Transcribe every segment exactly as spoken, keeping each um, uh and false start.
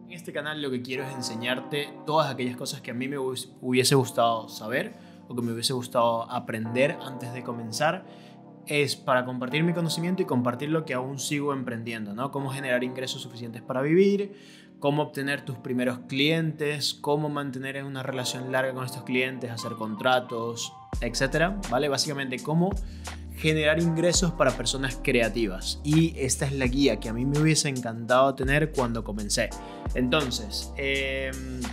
En este canal lo que quiero es enseñarte todas aquellas cosas que a mí me hubiese gustado saber o que me hubiese gustado aprender antes de comenzar. Es para compartir mi conocimiento y compartir lo que aún sigo emprendiendo, ¿no? Cómo generar ingresos suficientes para vivir, cómo obtener tus primeros clientes, cómo mantener una relación larga con estos clientes, hacer contratos, etcétera, ¿vale? Básicamente cómo generar ingresos para personas creativas, y esta es la guía que a mí me hubiese encantado tener cuando comencé. Entonces, eh,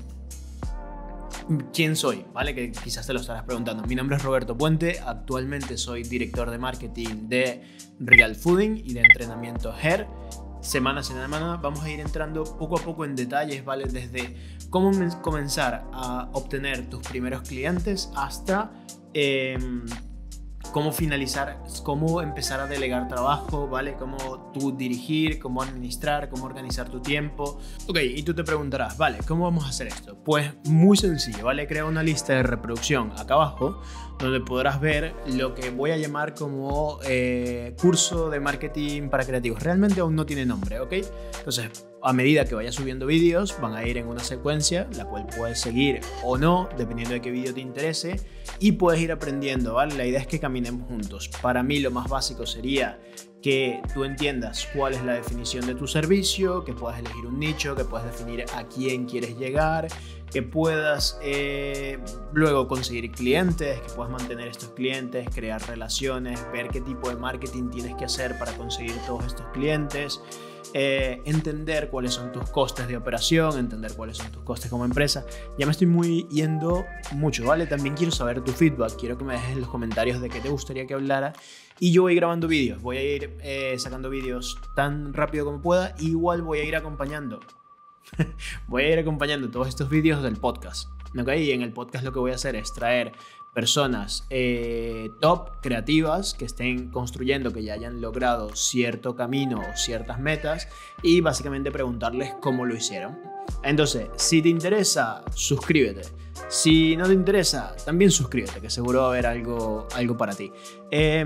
¿quién soy? ¿Vale? Que quizás te lo estarás preguntando. Mi nombre es Roberto Puente, actualmente soy director de marketing de Real Fooding y de entrenamiento H E R. Semana a semana vamos a ir entrando poco a poco en detalles, ¿vale? Desde cómo comenzar a obtener tus primeros clientes hasta Eh, cómo finalizar, cómo empezar a delegar trabajo, ¿vale? Cómo tú dirigir, cómo administrar, cómo organizar tu tiempo. Ok, y tú te preguntarás, ¿vale? ¿Cómo vamos a hacer esto? Pues muy sencillo, ¿vale? Crea una lista de reproducción acá abajo donde podrás ver lo que voy a llamar como eh, curso de marketing para creativos. Realmente aún no tiene nombre, ¿ok? Entonces, a medida que vayas subiendo vídeos, van a ir en una secuencia, la cual puedes seguir o no, dependiendo de qué vídeo te interese, y puedes ir aprendiendo, ¿vale? La idea es que caminemos juntos. Para mí lo más básico sería que tú entiendas cuál es la definición de tu servicio, que puedas elegir un nicho, que puedas definir a quién quieres llegar, que puedas eh, luego conseguir clientes, que puedas mantener estos clientes, crear relaciones, ver qué tipo de marketing tienes que hacer para conseguir todos estos clientes. Eh, entender cuáles son tus costes de operación, entender cuáles son tus costes como empresa. Ya me estoy muy yendo mucho, ¿vale? También quiero saber tu feedback, quiero que me dejes en los comentarios de qué te gustaría que hablara, y yo voy grabando vídeos, voy a ir eh, sacando vídeos tan rápido como pueda. Igual voy a ir acompañando voy a ir acompañando todos estos vídeos del podcast, ¿ok? Y en el podcast lo que voy a hacer es traer personas eh, top, creativas, que estén construyendo, que ya hayan logrado cierto camino o ciertas metas, y básicamente preguntarles cómo lo hicieron. Entonces, si te interesa, suscríbete. Si no te interesa, también suscríbete, que seguro va a haber algo, algo para ti. Eh,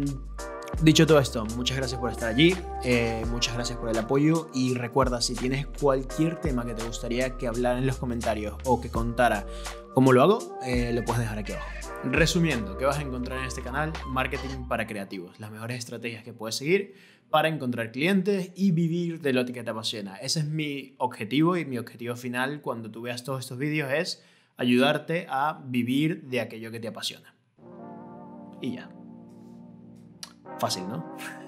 Dicho todo esto, muchas gracias por estar allí, eh, muchas gracias por el apoyo, y recuerda, si tienes cualquier tema que te gustaría que hablara en los comentarios o que contara cómo lo hago, eh, lo puedes dejar aquí abajo. Resumiendo, ¿qué vas a encontrar en este canal? Marketing para creativos, las mejores estrategias que puedes seguir para encontrar clientes y vivir de lo que te apasiona. Ese es mi objetivo, y mi objetivo final cuando tú veas todos estos vídeos es ayudarte a vivir de aquello que te apasiona. Y ya. Fácil, ¿no?